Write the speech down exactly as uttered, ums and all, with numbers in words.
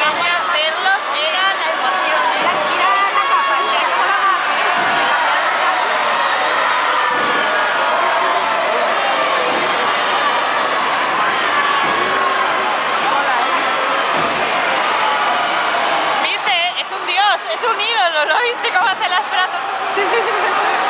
pequeña, verlos era la emoción. Mira, mira la capa, mira cómo la hace. ¿Viste? Es un dios, es un ídolo, ¿lo viste cómo hace las brazos?